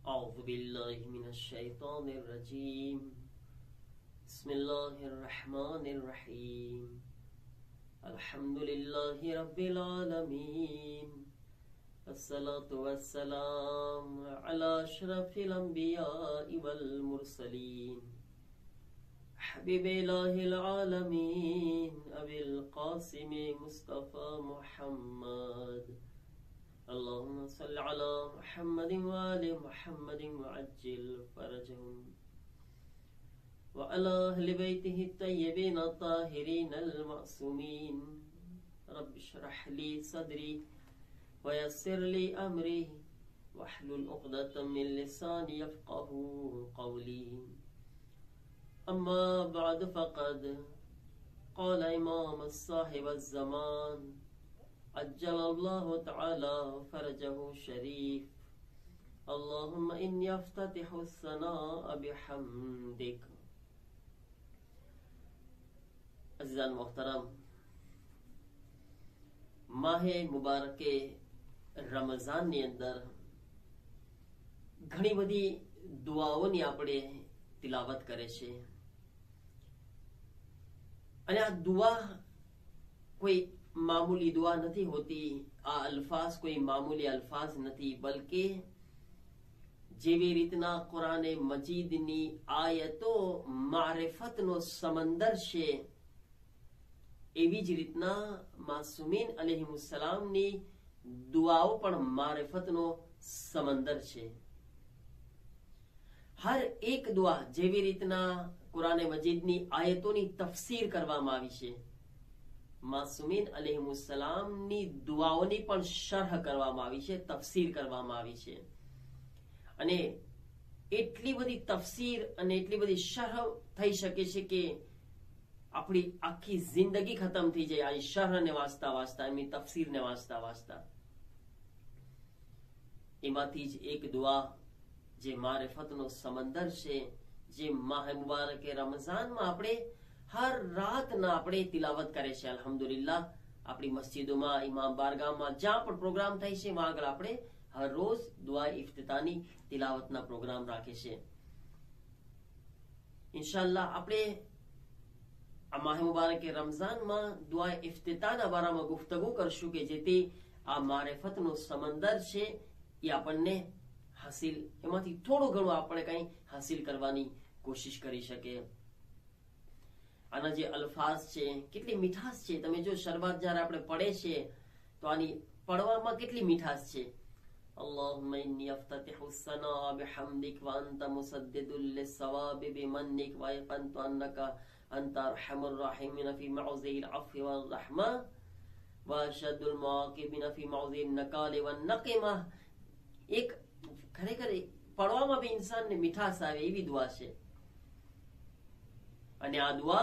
أعوذ بالله من الشيطان الرجيم بسم الله الرحمن الرحيم الحمد لله رب العالمين الصلاة والسلام على أشرف الأنبياء والمرسلين حبيب إله العالمين أبي القاسم مصطفى محمد اللهم صل على محمد وآل محمد وعجل فرجهم وعلى أهل بيته الطيبين الطاهرين المعصومين رب اشرح لي صدري ويسر لي أمري واحلل عقدة من لساني يفقه قولي أما بعد فقد قال إمام الصاحب الزمان عجل الله تعالى فرجه الشريف اللهم إني أفتتح الثناء بحمدك अज़ीज़ान मोहतरम, माहे मुबारके रमजानની અંદર ઘણી બધી દુઆઓની આપણે તિલાવત કરે છે અને આ દુઆ કોઈ મામૂલી દુઆ નથી હોતી. આ અલ્ફાઝ કોઈ મામૂલી અલ્ફાઝ નથી, બલકે જેવી રીતના કુરાને મજીદની આયતો મારિફતનો સમંદર છે, એવી જ રીતના માસુમીન અલૈહિમુસ્સલામની દુઆઓ પણ મારિફતનો સમંદર છે. હર એક દુઆ જેવી રીતના કુરાને મજીદની આયતોની તફસીર કરવામાં આવી છે, માસુમીન અલૈહિમુસ્સલામની દુઆઓની પણ શરહ કરવામાં આવી છે, તફસીર કરવામાં આવી છે. અને એટલી બધી તફસીર અને એટલી બધી શરહ થઈ શકે છે કે આપણી આખી જિંદગી ખતમ થઈ જાય આ શરહને વાંચતા વાંચતા, એમની તફસીરને વાંચતા વાંચતા. એમાંથી જ એક દુઆ જે મારિફતનો સમંદર છે, જે માહ મુબારકે રમઝાનમાં આપણે હર રાતના આપણે તિલાવત કરે છે. અલ્હમ્દુલિલ્લાહ, આપણી મસ્જિદોમાં, ઇમામ બારગાહમાં જ્યાં પણ પ્રોગ્રામ થાય છે, વહાં આગળ આપણે હર રોજ દુઆ ઇફ્તિતાની તિલાવતના પ્રોગ્રામ રાખે છે. ઇન્શાઅલ્લાહ આપણે આ માહ મુબારકે રમઝાનમાં દુઆ ઇફ્તિતાના બારામાં ગુફ્તગુ કરશું કે જેથી આ મારિફતનો સમંદર છે એ આપણને હાસિલ, એમાંથી થોડું ઘણું આપણે કંઈ હાસિલ કરવાની કોશિશ કરી શકે. આના જે અલ્ફાઝ છે કેટલી મીઠાશ છે. તમે જો શરૂઆત જ્યારે આપણે પડે છે તો આની પડવામાં કેટલી મીઠાશ છે. اللهم إني أفتتح الثناء بحمدك وأنت مسدد للصواب بمنك وأيقنت أنك أنت أرحم الراحمين في موضع العفو والرحمة وأشد المعاقبين في موضع النكال والنقمة. એક ખરેખર પડવામાં બી ઇન્સાનને મીઠાશ આવે એવી દુઆ છે. અને આ દુઆ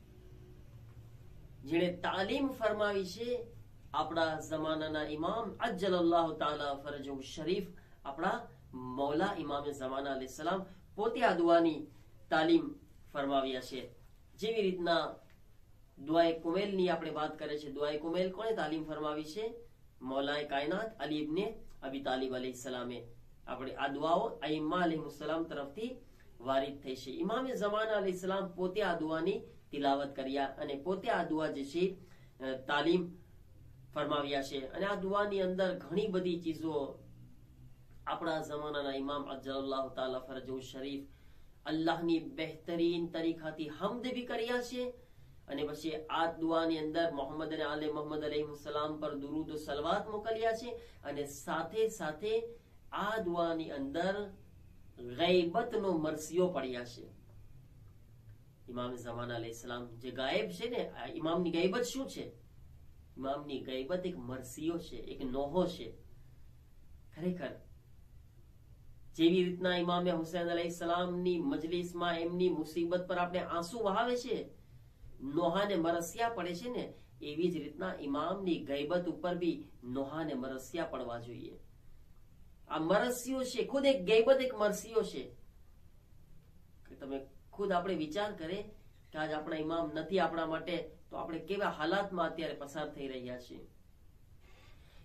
જેણે તાલીમ ફરમાવી છે આપણા જમાનાના ઇમામ અજ્જલલ્લાહુ તાલા ફરજહુ શરીફ, આપણા મૌલા ઇમામે ઝમાના અલૈહિસ્સલામ પોતે આ દુઆની તાલીમ ફરમાવ્યા છે. જેવી રીતના દુઆએ કુમેલની આપણે વાત કરે છે, દુઆએ કુમેલ કોણે તાલીમ ફરમાવી છે? મૌલાએ કાયનાત અલી ઇબ્ને અબી તાલિબ અલૈહિસ્સલામે. આપણે આ દુઆઓ અઈમ્મા અલૈહિસ્સલામ તરફથી વારિદ થઈ છે. ઇમામે ઝમાના અલૈહિસ્સલામ પોતે આ દુઆની તિલાવત કર્યા અને પોતે આ દુઆ જે છે તાલીમ ફરમાવ્યા છે. અને આ દુઆની અંદર ઘણી બધી ચીજો આપણા જમાનાના ઇમામ અજ્જલલ્લાહુ તાલા ફરજહુ શરીફ અલ્લાહની બહેતરીન તરીકાથી હમ્દ બી કર્યા છે. અને પછી આ દુઆની અંદર મોહમ્મદ અને આલે મોહમ્મદ અલૈહિસ્સલામ પર દુરૂદ ઓ સલવાત મોકલ્યા છે. અને સાથે સાથે આ દુઆની અંદર ગૈબતનો મરસિયો પડ્યા છે. ઇમામ ઝમાના અલૈહિસ્સલામ જે ગાયબ છે ને, ઇમામની ગૈબત શું છે? ઇમામની ગૈબત એક મરસિયો છે, એક નોહો છે. ખરેખર જેવી રીતના ઇમામે હુસૈન અલૈહિસ્સલામની મજલિસમાં એમની મુસીબત પર આપણે આંસુ વહાવે છે, નોહાને મરસિયા પડે છે ને, એવી જ રીતના ઇમામની ગૈબત ઉપર બી નોહાને મરસિયા પડવા જોઈએ. આ મરસિયો છે, ખુદ એક ગૈબત એક મરસિયો છે. તમે ખુદ આપણે વિચાર કરે કે આજ આપણા ઇમામ નથી આપણા માટે, તો આપણે કેવા હાલાતમાં અત્યારે પસાર થઈ રહ્યા છીએ.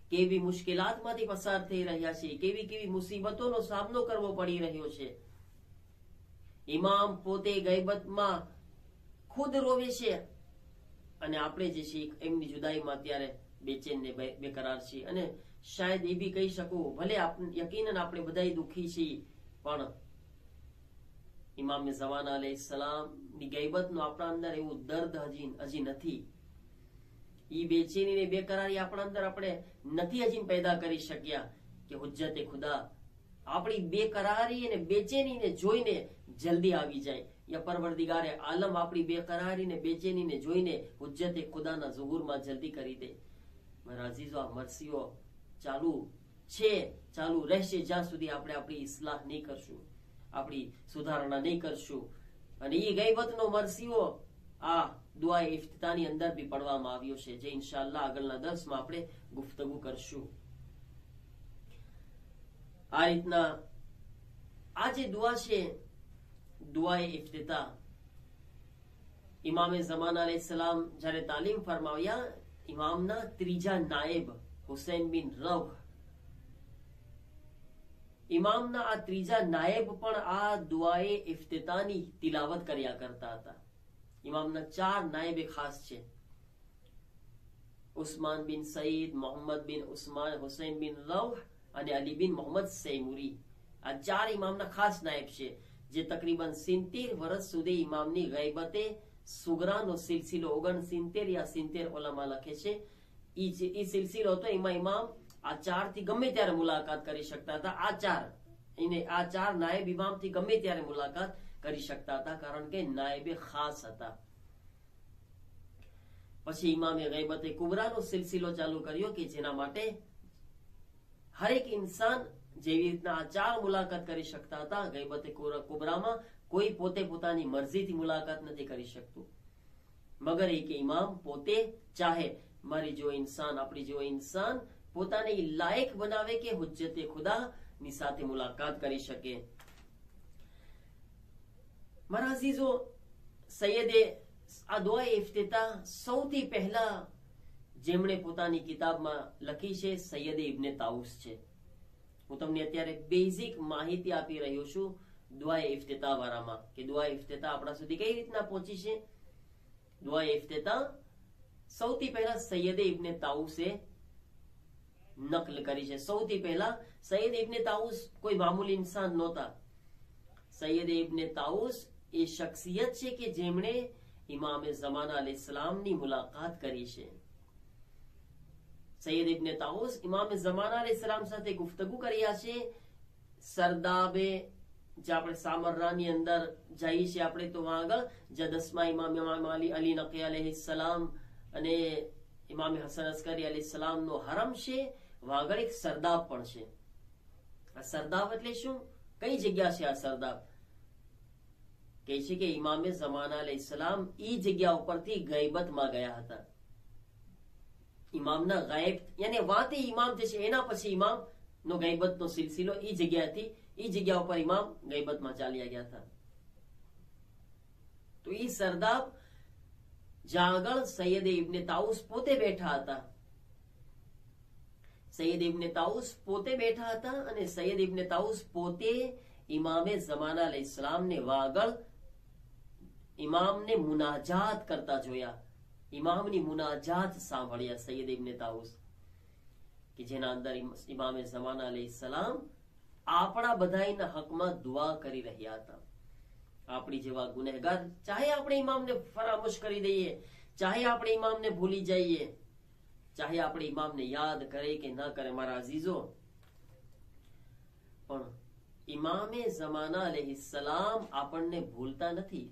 કેવી મુશ્કેલાતમાંથી પસાર થઈ રહ્યા છે, કેવી કેવી મુસીબતોનો સામનો કરવો પડી રહ્યો છે. ઇમામ પોતે ગૈબતમાં ખુદ રોવે છે અને આપણે જે છે એમની જુદાઈમાં અત્યારે બેચેન ને બેકરાર છીએ. અને શાયદ એ બી કહી શકું, ભલે યકીનન આપણે બધા દુઃખી છીએ, પણ ઇમામ ઝમાના અલૈહિસ્સલામ ની ગૈબતનો આપણા અંદર એવું દર્દ હજી નથી. ઈ બેચેની ને બેકરારી આપણા અંદર આપણે નથી હજી પેદા કરી શક્યા કે હુજ્જતે ખુદા આપણી બેકરારી અને બેચેનીને જોઈને જલ્દી આવી જાય, યા પરવરદિગારે આલમ આપણી બેકરારી ને બેચેનીને જોઈને હુજ્જતે ખુદાના ઝુહુરમાં જલ્દી કરી દે. મારા અઝીઝો, આ મરસીઓ ચાલુ છે, ચાલુ રહેશે જ્યાં સુધી આપણે આપણી ઇસ્લાહ નહીં કરશું, આપણી સુધારણા નહીં કરશું. અને એ ગૈબતનો મરસીઓ આ દુઆએ ઇફ્તિતાની અંદર બી પડવામાં આવ્યો છે, જે ઇન્શાઅલ્લાહ આગળના દર્સમાં આપણે ગુફ્તગુ કરશું. આ રીતના આ જે દુઆ છે, દુઆએ ઇફ્તિતા, ઇમામે ઝમાના અલૈહિસ્સલામ જ્યારે તાલીમ ફરમાવ્યા, ઇમામના ત્રીજા નાયબ હુસૈન બિન રવ, ઇમામના આ ત્રીજા નાયબ પણ આ દુઆએ ઇફ્તિતાની તિલાવત કર્યા કરતા હતા. ઇમામના 4 નાયબે ખાસ છે, ઉસ્માન બિન સઈદ, મોહમ્મદ બિન ઉસ્માન, હુસૈન બિન રવ અને અલી બિન મોહમ્મદ સૈમુરી. આ 4 ઇમામના ખાસ નાયબ છે, જે તકરીબન 70 વર્ષ સુધી ઇમામની ગૈબતે સુગરાનો સિલસિલો 69 યા 70 ઓલામાં લખે છે, ઈ સિલસિલો હતો. એમાં ઇમામ આ 4 થી ગમે ત્યારે મુલાકાત કરી શકતા હતા. આ 4 નાયબ ઇમામ થી ગમે ત્યારે મુલાકાત કરી શકતા હતા, કારણ કે નાયબે ખાસ હતા. પછી ઇમામે ગૈબતે કુબરાનો સિલસિલો ચાલુ કર્યો કે જેના માટે હરેક ઇન્સાન જેવી રીતના આ 4 મુલાકાત કરી શકતા હતા, ગૈબતે કુબરામાં કોઈ પોતે પોતાની મરજીથી મુલાકાત નથી કરી શકતું, મગર એ કે ઇમામ પોતે ચાહે મારી જો ઇન્સાન, આપણી જો ઇન્સાન પોતાને લાયક બનાવે કે હુજ્જતે ખુદા ની સાથે મુલાકાત કરી શકે. મારા અઝીઝો, સૈયદે આ દુઆએ ઇફ્તિતા સૌથી પહેલા જેમણે પોતાની કિતાબમાં લખી છે, સૈયદે ઇબ્ને તાઉસ છે. હું તમને અત્યારે બેઝિક માહિતી આપી રહ્યો છું દુઆએ ઇફ્તિતા વાળામાં, કે દુઆએ ઇફ્તિતા આપણા સુધી કઈ રીતના પહોંચી છે. દુઆએ ઇફ્તિતા સૌથી પહેલા સૈયદે ઇબ્ને તાઉસે નકલ કરી છે. સૌથી પહેલા સૈયદ ઇબ્ને તાઉસ કોઈ મામૂલી ઇન્સાન નહોતા. સૈયદ ઇબ્ને તાઉસ એ શખ્સિયત છે કે જેમણે ઇમામે ઝમાના અલૈહિસ્સલામની મુલાકાત કરી છે. સૈયદ ઇબ્ને તાઉસ ઇમામે ઝમાના અલૈહિસ્સલામ સાથે ગુફ્તગુ કર્યા છે. સરદાબે જે આપણે સામરાની અંદર જઈએ છીએ આપણે, તો વહાં આગળ જદસમાં ઇમામ અલી નકી અલૈહિસ્સલામ અને ઇમામ હસન અસ્કરી અલૈહિસ્સલામ નો હરમ છે. વહાં આગળ એક સરદાબ પણ છે. આ સરદાબ એટલે શું, કઈ જગ્યા છે આ સરદાબ? કહે છે કે ઇમામે ઝમાના અલૈહિસ્સલામ ઈ જગ્યા ઉપરથી ગૈબતમાં ગયા હતા. ઇમામના ગાયબ યાની વાતે ઇમામ જે છે એના પછી ઇમામ નો ગૈબતનો સિલસિલો ઈ જગ્યાથી, ઈ જગ્યા ઉપર ઇમામ ગૈબતમાં ચાલ્યા ગયા હતા. તો ઈ સરદાબ જ્યાં આગળ સૈયદ ઇબ્ને તાઉસ પોતે બેઠા હતા. સૈયદ ઇબ્ને તાઉસ પોતે બેઠા હતા અને સૈયદ ઇબ્ને તાઉસ પોતે ઇમામે ઝમાના અલૈહિસ્સલામને વાગળ ઇમામને મુનાજાત કરતા જોયા. ઇમામની મુનાજાત સાંભળ્યા સૈયદ ઇબ્ને તાઉસ, કે જેના અંદર ઇમામે ઝમાના અલૈહિસ્સલામ આપણા બધાના હકમાં દુઆ કરી રહ્યા હતા. આપણી જેવા ગુનેહગાર, ચાહે આપણે ઇમામને ફરામોશ કરી દઈએ, ચાહે આપણે ઇમામને ભૂલી જઈએ, ચાહે આપણે ઇમામને યાદ કરે કે ન કરે, મારા અઝીઝો, પણ ઇમામે ઝમાના અલૈહિસ્સલામ આપણને ભૂલતા નથી.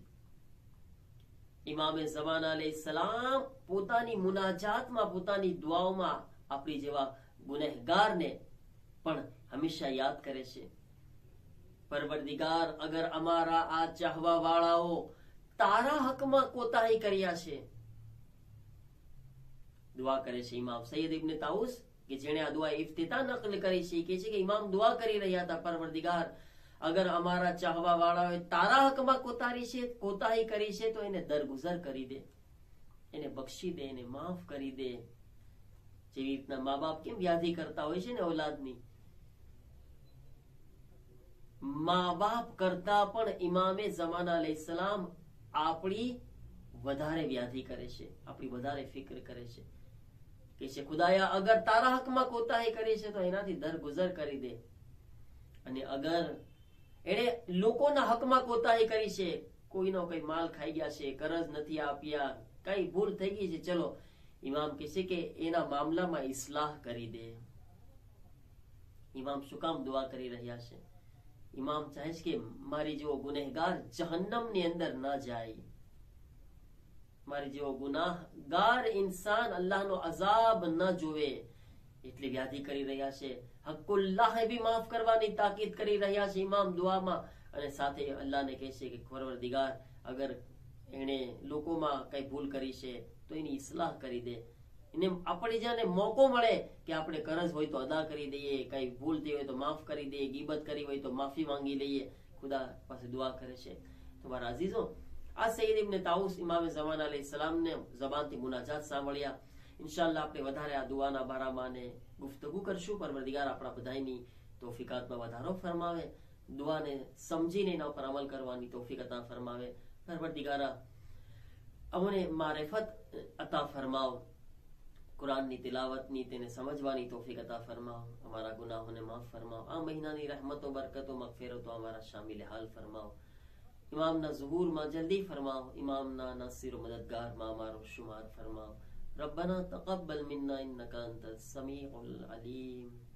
ઇમામે ઝમાના અલૈહિસ્સલામ પોતાની મુનાજાતમાં, પોતાની દુઆઓમાં આપણી જેવા ગુનેહગારને પણ હંમેશા યાદ કરે છે. પરવરદિગાર, અગર અમારા આ ચાહવા વાળાઓ તારા હકમાં કોતાહી કર્યા છે, દુઆ કરે છે ઇમામ સૈયદ ઇબ્ને તાઉસ, કે જેણે આ દુઆ ઇફ્તિતા નકલ કરી છે. કે છે કે ઇમામ દુઆ કરી રહ્યા હતા, પરવરદિગાર અગર અમારા ચાહવા વાળાઓએ તારા હકમાં કોતાહી કરી છે તો એને દરગુજર કરી દે, એને બક્ષી દે, એને માફ કરી દે. જેવી રીતના મા બાપ કેમ વ્યાધિ કરતા હોય છે ને ઔલાદની, મા બાપ કરતા પણ ઇમામે ઝમાના અલૈહિસ્સલામ આપણી વધારે વ્યાધિ કરે છે, આપણી વધારે ફિક્ર કરે છે કે છે ખુદાયા અગર તારા હકમાં કોતાહી કરી છે તો એનાથી દરગુજર કરી દે, અને અગર એને લોકોના હકમાં કોતાહી કરી છે, કોઈનો કઈ માલ ખાઈ ગયા છે, કરજ નથી આપ્યા, કઈ ભૂલ થઈ ગઈ છે, ચલો ઇમામ કહે છે કે એના મામલામાં ઇસ્લાહ કરી દે. ઇમામ શું કામ દુઆ કરી રહ્યા છે? ઇમામ ચાહે છે કે મારી જેવો ગુનેહગાર જહન્નમની અંદર ના જાય, મારી જેવો ગુનાહગાર ઇન્સાન અલ્લાહનો અઝાબ ન જોવે, એટલે વ્યાધિ કરી રહ્યા છે. હક્કુલ્લાહ બી માફ કરવાની તાકીદ કરી રહ્યા છે ઇમામ દુઆમાં, અને સાથે અલ્લાહને કહે છે કે પરવરદિગાર અગર એને લોકોમાં કઈ ભૂલ કરી છે તો એની ઇસ્લાહ કરી દે, એને આપણે જાને મોકો મળે કે આપણે કરજ હોય તો અદા કરી દઈએ, કઈ ભૂલ થઈ હોય તો માફ કરી દઈએ, ગીબત કરી હોય તો માફી માંગી લઈએ. ખુદા પાસે દુઆ કરે છે. તો મારા અઝીઝો, આ સૈયદ ઇબ્ન તાઉસ ઇમામે ઝમાના અલૈહિસ્સલામને ઝબાનથી મુનાજાત સાંભળ્યા. ઇન્શાઅલ્લાહ આપણે વધારે આ દુઆના બારામાં ને ગુફ્તગુ કરશું. પરવરદિગાર આપણા બધાની તૌફીકાતમાં વધારો ફરમાવે, દુઆને સમજીને એના પર અમલ કરવાની તૌફીક અતા ફરમાવે. પરવરદિગારા અમને મારિફત અતા ફરમાવ, કુરાનની તિલાવતની તેને સમજવાની તૌફીક અતા ફરમાવ, અમારા ગુનાહોને માફ ફરમાવ, આ મહિનાની રહેમતો બરકતો મગફિરતો અમારા શામિલ હાલ ફરમાવ, ઇમામના ઝુહૂરમાં જલ્દી ફરમાવ, ઇમામના નાસિર મદદગારમાં અમારો શુમાર ફરમાવ. ربنا تقبل منا إنك أنت السميع العليم.